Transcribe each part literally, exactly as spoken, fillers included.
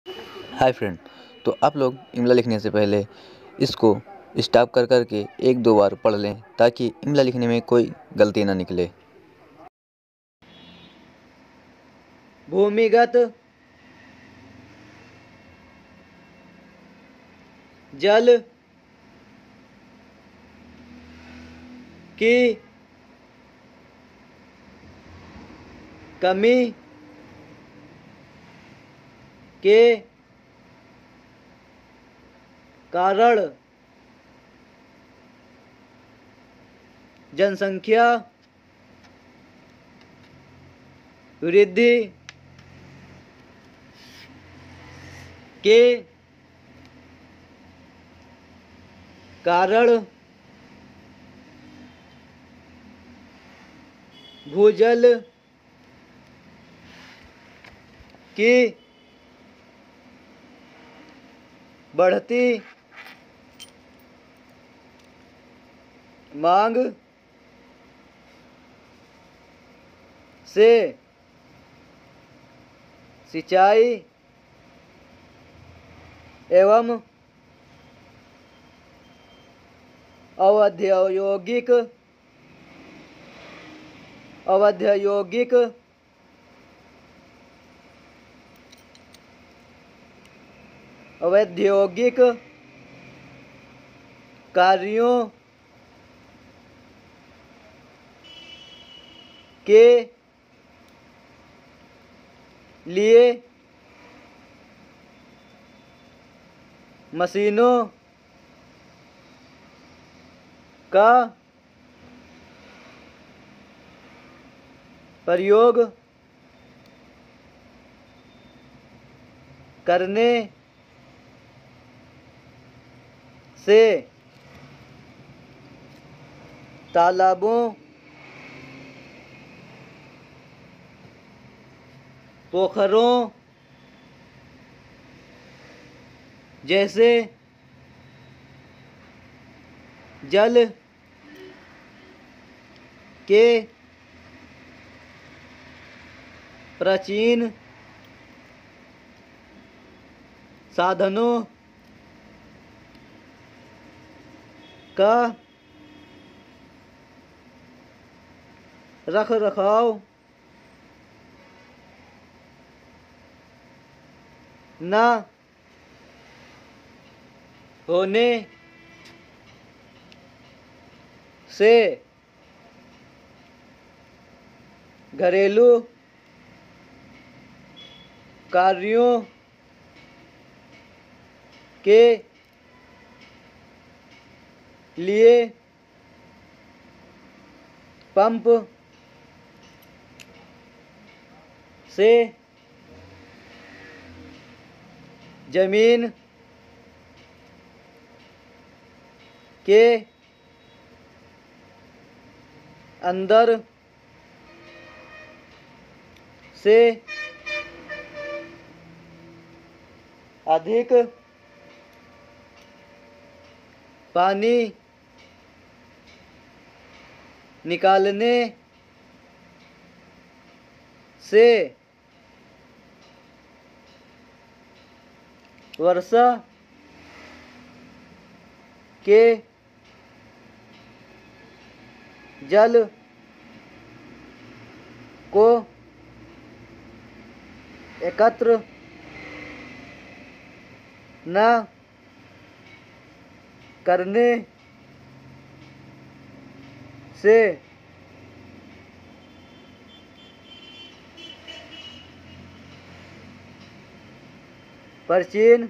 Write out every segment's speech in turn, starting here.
Hi friend. तो आप लोग इमला लिखने से पहले इसको स्टॉप कर कर के एक दो बार पढ़ लें ताकि इमला लिखने में कोई गलती ना निकले। भूमिगत जल की कमी के कारण जनसंख्या वृद्धि के कारण भूजल की बढ़ती मांग से सिंचाई एवं अवैधानिक अवैधानिक अवैधानिक कार्यों के लिए मशीनों का प्रयोग करने से तालाबों, पोखरों जैसे जल के प्राचीन साधनों का रखरखाव न होने से घरेलू कार्यों के लिए पंप से जमीन के अंदर से अधिक पानी निकालने से वर्षा के जल को एकत्र न करने से प्राचीन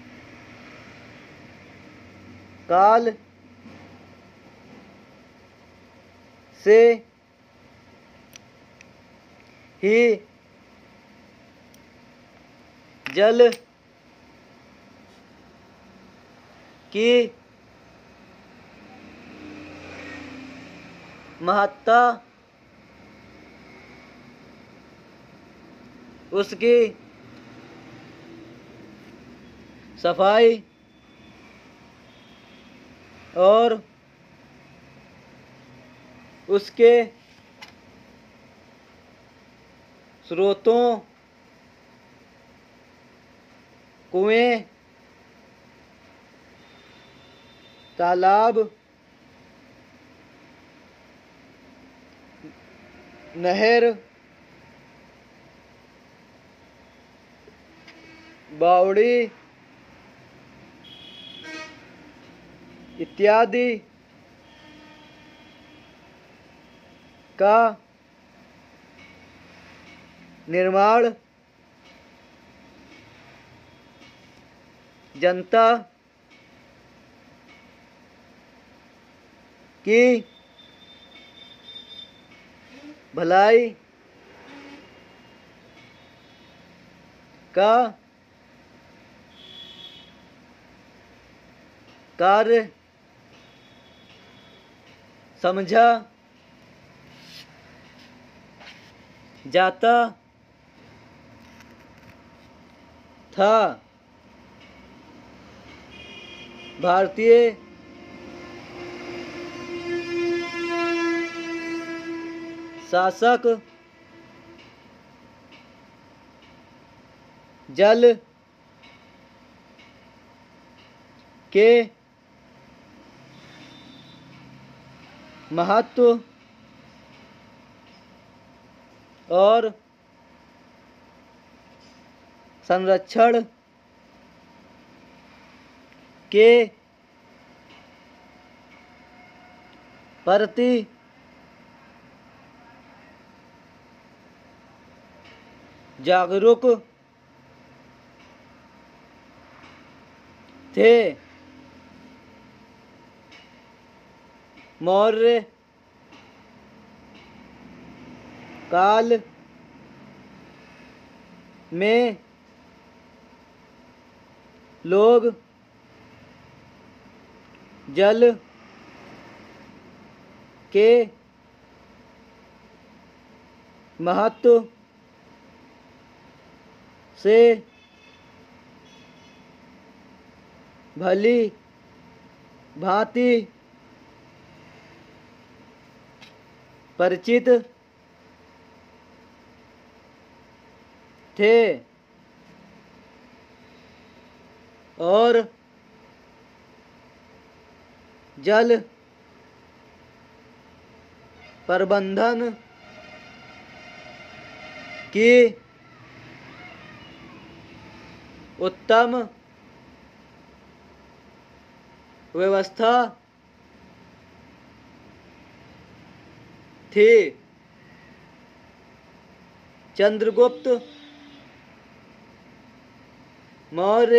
काल से ही जल की महत्ता उसकी सफाई और उसके स्रोतों कुएं, तालाब, नहर, बावड़ी इत्यादि का निर्माण जनता की भलाई का कार्य समझा जाता था। भारतीय शासक जल के महत्व और संरक्षण के प्रति जागरूक थे। मौर्य काल में लोग जल के महत्व से भली भांति परिचित थे और जल प्रबंधन की उत्तम व्यवस्था थी। चंद्रगुप्त मौर्य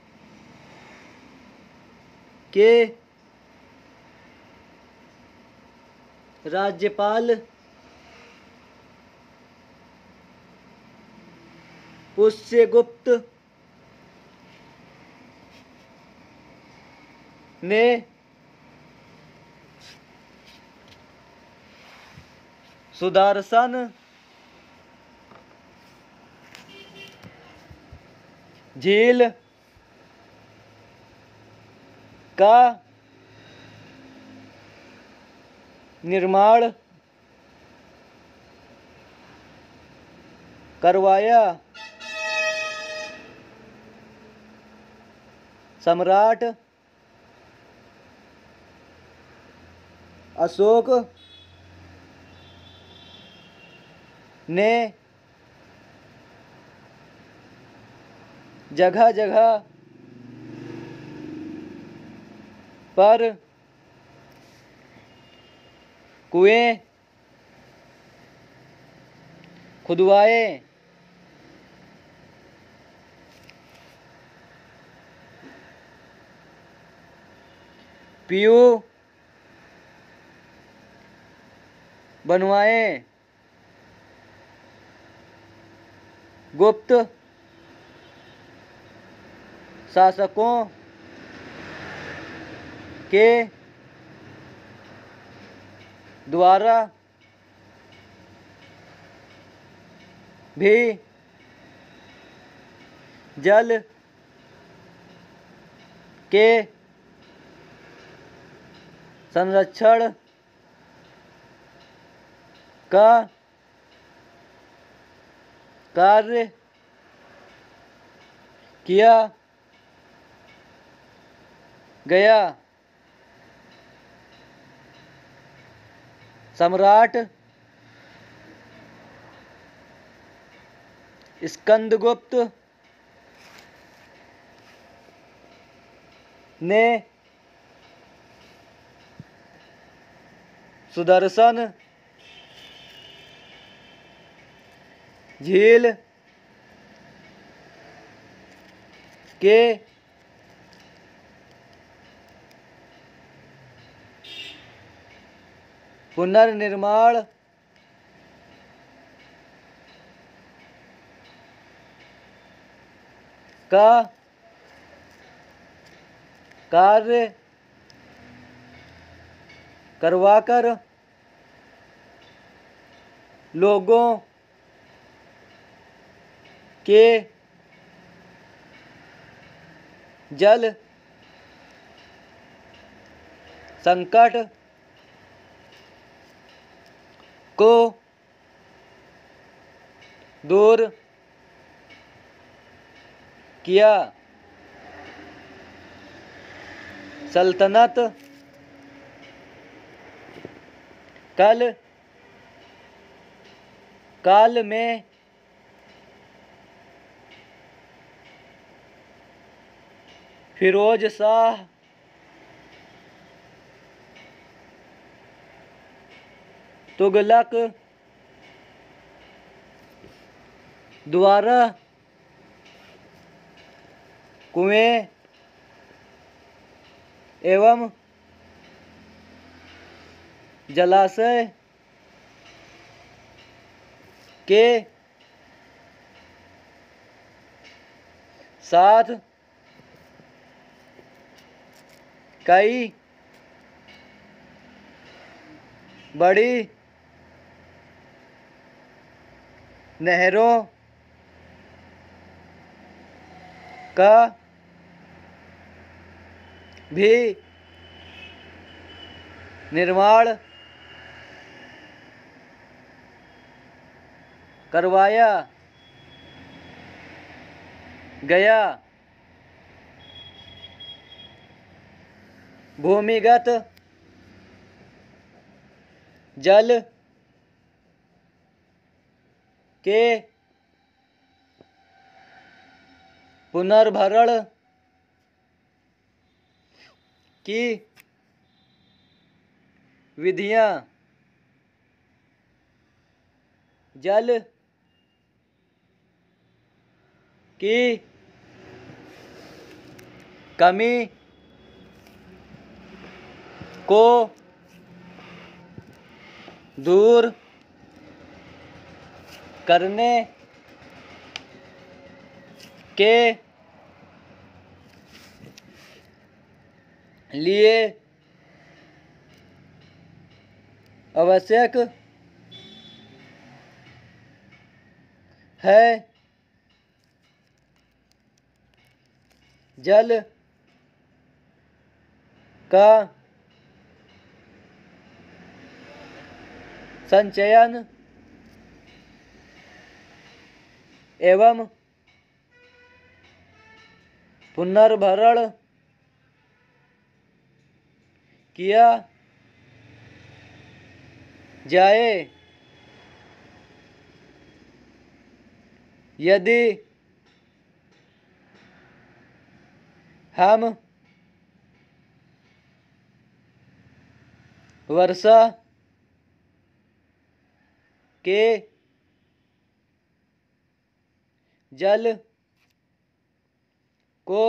के राज्यपाल पुष्यगुप्त ने सुदर्शन झील का निर्माण करवाया। सम्राट अशोक ने जगह जगह पर कुएं खुदवाए। पीयू बनवाए। गुप्त शासकों के द्वारा भी जल के संरक्षण का कार्य किया गया। सम्राट स्कंदगुप्त ने सुदर्शन झील के पुनर्निर्माण का कार्य करवाकर लोगों के जल संकट को दूर किया। सल्तनत कल काल में फिरोज शाह तुगलक द्वारा कुएं एवं जलाशय के साथ कई बड़ी नहरों का भी निर्माण करवाया गया। भूमिगत जल के पुनर्भरण की विधियां जल की कमी को दूर करने के लिए आवश्यक है। जल का संचयन एवं पुनर्भरण किया जाए। यदि हम वर्षा के जल को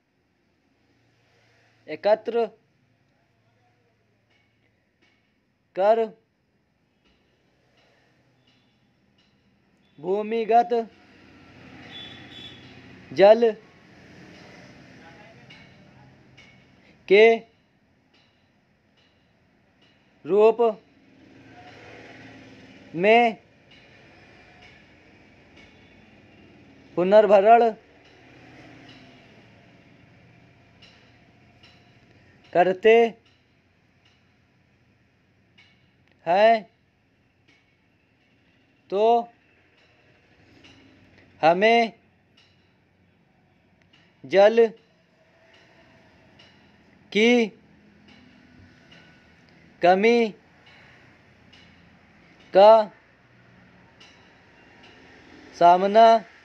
एकत्र कर भूमिगत जल के रूप में पुनर्भरण करते हैं तो हमें जल की कमी का सामना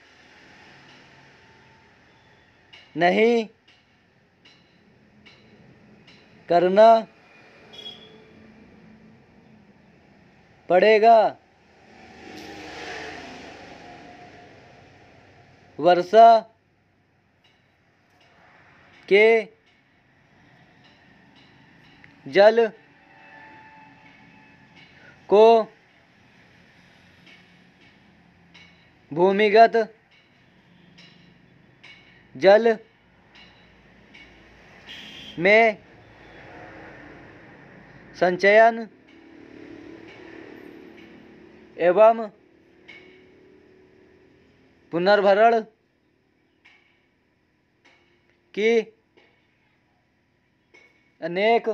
नहीं करना पड़ेगा। वर्षा के जल को भूमिगत जल में संचयन एवं पुनर्भरण की अनेक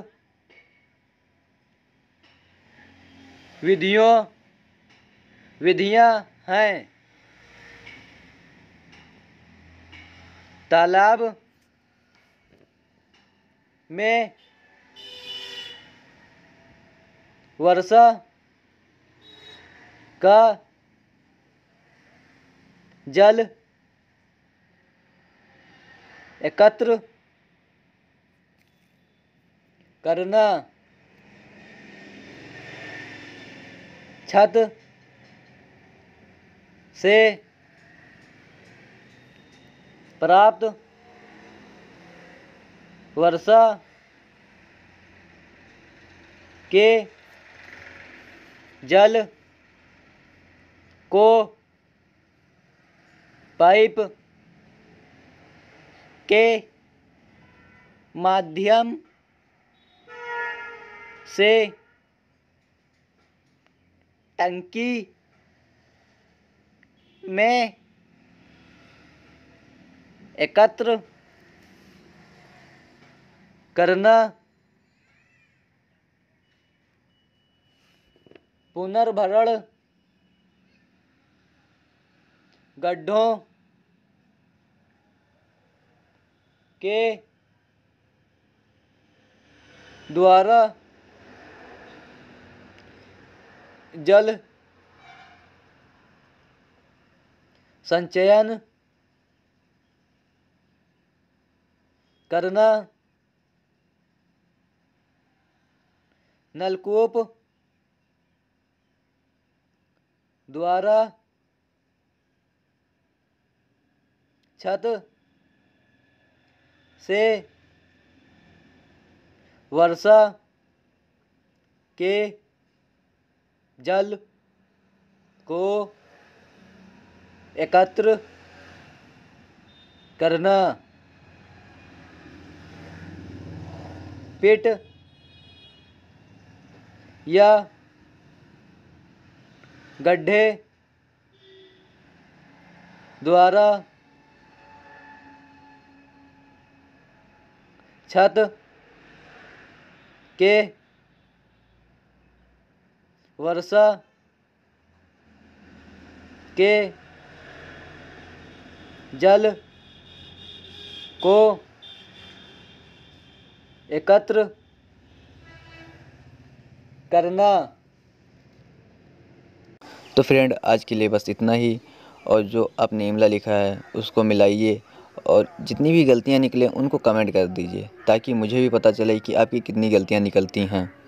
विधियों विधियां हैं। तालाब में वर्षा का जल एकत्र करना, छत से प्राप्त वर्षा के जल को पाइप के माध्यम से टंकी में एकत्र करना, पुनर्भरण गड्ढों के द्वारा जल संचयन करना, नलकूप द्वारा छत से वर्षा के जल को एकत्र करना, पिट या गड्ढे द्वारा छत के वर्षा के जल को एकत्र करना। तो फ्रेंड, आज के लिए बस इतना ही। और जो आपने इमला लिखा है उसको मिलाइए और जितनी भी गलतियां निकलें उनको कमेंट कर दीजिए, ताकि मुझे भी पता चले कि आपकी कितनी गलतियां निकलती हैं।